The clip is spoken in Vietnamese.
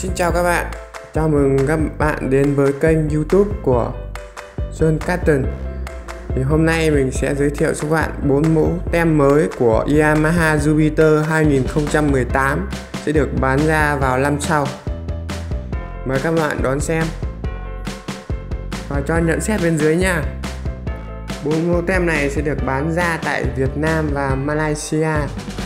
Xin chào các bạn, chào mừng các bạn đến với kênh YouTube của John Carton. Thì hôm nay mình sẽ giới thiệu cho các bạn 4 mẫu tem mới của Yamaha Jupiter 2018 sẽ được bán ra vào năm sau. Mời các bạn đón xem và cho nhận xét bên dưới nha. 4 mẫu tem này sẽ được bán ra tại Việt Nam và Malaysia